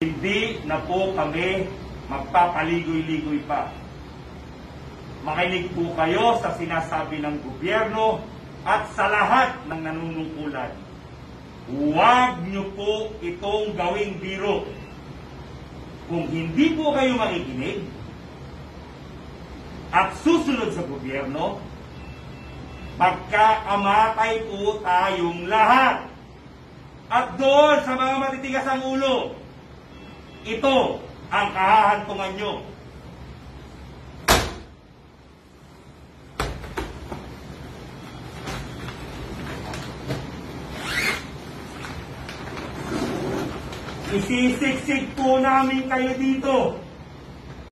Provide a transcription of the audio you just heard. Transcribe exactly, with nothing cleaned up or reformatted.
Hindi na po kami magpapaligoy-ligoy pa. Makinig po kayo sa sinasabi ng gobyerno at sa lahat ng nanunungkulan. Huwag niyo po itong gawing biro. Kung hindi po kayo makikinig at susunod sa gobyerno, magkakamatay po tayong lahat. At doon sa mga matitigas ang ulo, ito ang kahahantungan nyo. Isisiksik po namin kayo dito.